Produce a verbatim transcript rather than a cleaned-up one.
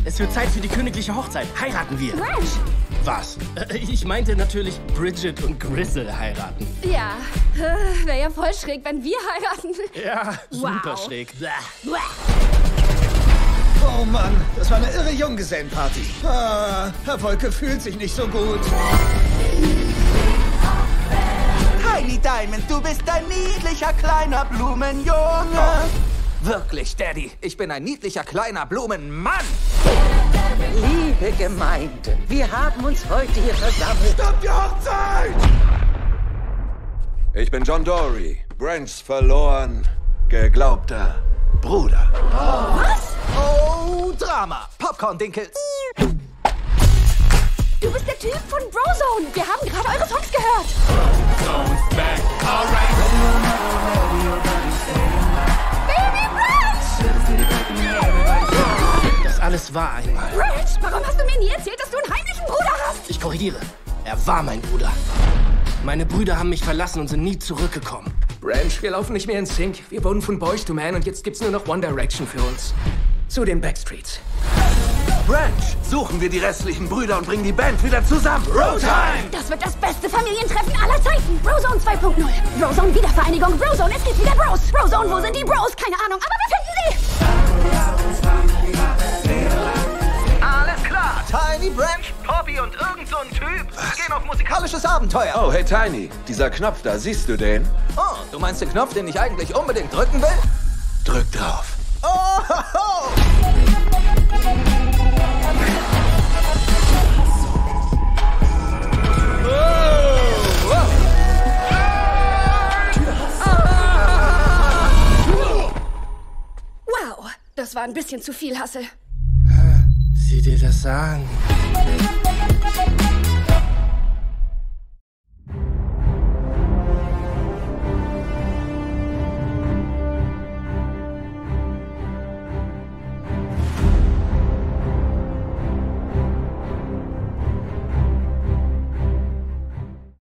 Es wird Zeit für die königliche Hochzeit. Heiraten wir. Branch! Was? Äh, Ich meinte natürlich Bridget und Grisel heiraten. Ja, äh, wäre ja voll schräg, wenn wir heiraten. Ja, super Wow. schräg. Bäh. Oh Mann, das war eine irre Junggesellenparty. Ah, Herr Wolke fühlt sich nicht so gut. Tiny Diamond, du bist ein niedlicher kleiner Blumenjunge. Wirklich, Daddy, ich bin ein niedlicher kleiner Blumenmann. Liebe Gemeinde, wir haben uns heute hier versammelt. Stopp die Hochzeit! Ich bin John Dory, Branchs verloren geglaubter Bruder. Was? Oh, Drama. Popcorn-Dinkels. Du bist der Typ von Brozone. Wir haben gerade eure Songs gehört. Baby Branch! Das alles war einmal. Branch, warum hast du mir nie erzählt, dass du einen heimlichen Bruder hast? Ich korrigiere. Er war mein Bruder. Meine Brüder haben mich verlassen und sind nie zurückgekommen. Branch, wir laufen nicht mehr in Sync. Wir wurden von Boyz two Man und jetzt gibt's nur noch One Direction für uns. Zu den Backstreets. Branch, suchen wir die restlichen Brüder und bringen die Band wieder zusammen. Roadtime! Das wird das beste Familientreffen aller Zeiten. Brozone zwei Punkt null. Brozone Wiedervereinigung. Brozone, es gibt wieder Bros. Brozone, wo sind die Bros? Keine Ahnung, aber wir finden sie. Alles klar. Tiny, Branch, Poppy und irgend so ein Typ gehen auf musikalisches Abenteuer. Oh, hey Tiny, dieser Knopf da, siehst du den? Oh, du meinst den Knopf, den ich eigentlich unbedingt drücken will? Drück drauf. Oh, ho, ho. Wow, das war ein bisschen zu viel, Hassel. Sieh dir das an.